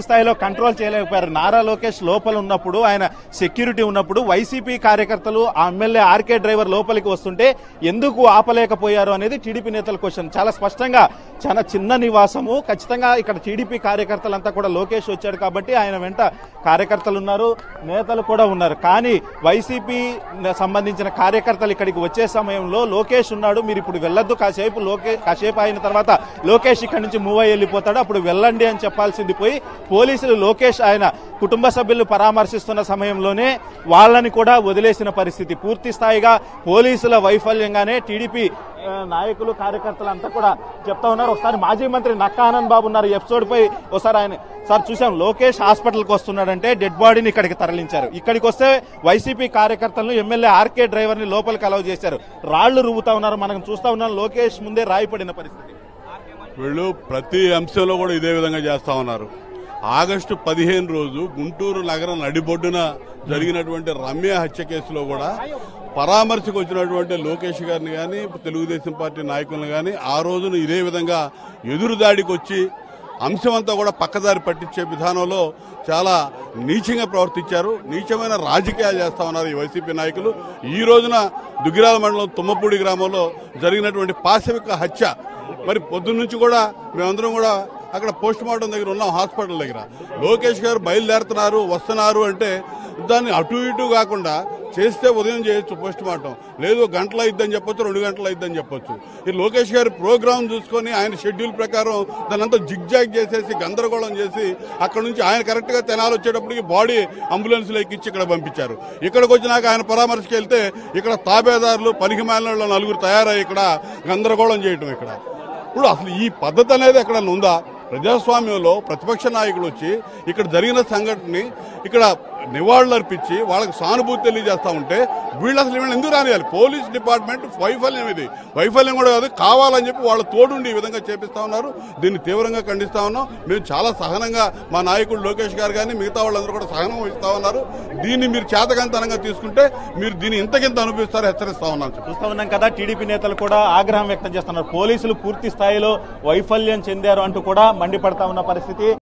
స్థాయిలో కంట్రోల్ చేయలేకపోయారు. నారా లోకేష్ లోపల ఉన్నప్పుడు, ఆయన సెక్యూరిటీ ఉన్నప్పుడు వైసీపీ కార్యకర్తలు ఆ ఎమ్మెల్యే ఆర్కే డ్రైవర్ లోపలికి వస్తుంటే ఎందుకు ఆపలేకపోయారు అనేది టీడీపీ నేతల క్వశ్చన్. చాలా స్పష్టంగా చాలా చిన్న నివాసము, ఖచ్చితంగా ఇక్కడ టీడీపీ కార్యకర్తలంతా కూడా లోకేష్ వచ్చాడు కాబట్టి ఆయన వెంట కార్యకర్తలు ఉన్నారు, నేతలు కూడా ఉన్నారు. కానీ వైసీపీ సంబంధించిన కార్యకర్తలు ఇక్కడికి వచ్చే సమయంలో లోకేష్ ఉన్నాడు, మీరు ఇప్పుడు వెళ్ళొద్దు, కాసేపు అయిన తర్వాత లోకేష్ ఇక్కడ నుంచి మూవ్ అయ్యి వెళ్ళిపోతాడు, అప్పుడు వెళ్ళండి అని చెప్పాల్సింది పోయి పోలీసులు లోకేష్ ఆయన కుటుంబ సభ్యులు పరామర్శిస్తున్న సమయంలోనే వాళ్ళని కూడా వదిలేసిన పరిస్థితి. పూర్తి స్థాయిగా పోలీసుల వైఫల్యంగానే టీడీపీ నాయకులు కార్యకర్తలు అంతా కూడా చెప్తా ఉన్నారు. ఒకసారి మాజీ మంత్రి నక్కా ఆనంద్ బాబు ఉన్నారు ఎపిసోడ్ పై. ఒకసారి ఆయన సార్ చూసాం, లోకేష్ హాస్పిటల్కి వస్తున్నాడంటే డెడ్ బాడీని ఇక్కడికి తరలించారు. ఇక్కడికి వస్తే వైసీపీ కార్యకర్తలను ఎమ్మెల్యే ఆర్కే డ్రైవర్ ని లోపలికి అలౌ చేశారు. రాళ్లు రువ్వుతా ఉన్నారు, మనం చూస్తా ఉన్నాం. లోకేష్ ముందే రాయిపడిన పరిస్థితి. వీళ్ళు ప్రతి అంశంలో కూడా ఇదే విధంగా చేస్తా ఉన్నారు. ఆగస్టు 15 రోజు గుంటూరు నగరం నడిబొడ్డున జరిగినటువంటి రమ్య హత్య కేసులో కూడా పరామర్శకు వచ్చినటువంటి లోకేష్ గారిని కానీ తెలుగుదేశం పార్టీ నాయకులను కానీ ఆ రోజున ఇదే విధంగా ఎదురుదాడికి వచ్చి అంశమంతా కూడా పక్కదారి పట్టించే విధానంలో చాలా నీచంగా ప్రవర్తించారు. నీచమైన రాజకీయాలు చేస్తా ఉన్నారు ఈ వైసీపీ నాయకులు. ఈ రోజున దుగ్గిరాల మండలం తుమ్మపూడి గ్రామంలో జరిగినటువంటి పాశవిక హత్య, మరి పొద్దున్న నుంచి కూడా మేమందరం కూడా అక్కడ పోస్ట్ మార్టం దగ్గర ఉన్నాం, హాస్పిటల్ దగ్గర. లోకేష్ గారు బయలుదేరుతున్నారు, వస్తున్నారు అంటే దాన్ని అటు ఇటు కాకుండా చేస్తే ఉదయం చేయొచ్చు పోస్ట్ మార్టం, లేదు గంటలు అయిద్దని చెప్పొచ్చు, 2 గంటలు అయిద్దని చెప్పొచ్చు. ఈ లోకేష్ గారి ప్రోగ్రామ్ చూసుకొని ఆయన షెడ్యూల్ ప్రకారం దానంతా జిగ్జాగ్ చేసేసి గందరగోళం చేసి అక్కడ నుంచి ఆయన కరెక్ట్ గా తెనాలి వచ్చేటప్పటికి బాడీ అంబులెన్స్ లో ఎక్కించి ఇక్కడ పంపించారు. ఇక్కడికి వచ్చినాక ఆయన పరామర్శకి వెళ్తే ఇక్కడ తాబేదారులు పనికి మాలిన 4 తయారై ఇక్కడ గందరగోళం చేయటం. ఇక్కడ ఇప్పుడు అసలు ఈ పద్ధతి అనేది ఎక్కడ ఉందా? ప్రజాస్వామ్యంలో ప్రతిపక్ష నాయకులు వచ్చి ఇక్కడ జరిగిన సంఘటనని ఇక్కడ నివాళులర్పించి వాళ్ళకి సానుభూతి తెలియజేస్తా ఉంటే వీళ్ళు అసలు వీళ్ళు ఎందుకు రానియాలి? పోలీస్ డిపార్ట్మెంట్ వైఫల్యం, ఇది వైఫల్యం కూడా కాదు, కావాలని చెప్పి వాళ్ళ తోడుండి ఈ విధంగా చేపిస్తా ఉన్నారు. దీన్ని తీవ్రంగా ఖండిస్తా ఉన్నాం. మేము చాలా సహనంగా మా నాయకుడు లోకేష్ గారు కానీ మిగతా వాళ్ళందరూ కూడా సహనం వహిస్తా ఉన్నారు. దీన్ని మీరు చేతకంతనంగా తీసుకుంటే మీరు దీన్ని ఇంతకింత అనుభవిస్తారో హెచ్చరిస్తా ఉన్నాం. చూస్తా ఉన్నాం కదా, టీడీపీ నేతలు కూడా ఆగ్రహం వ్యక్తం చేస్తున్నారు. పోలీసులు పూర్తి స్థాయిలో వైఫల్యం చెందారు అంటూ కూడా మండిపడతా ఉన్న పరిస్థితి.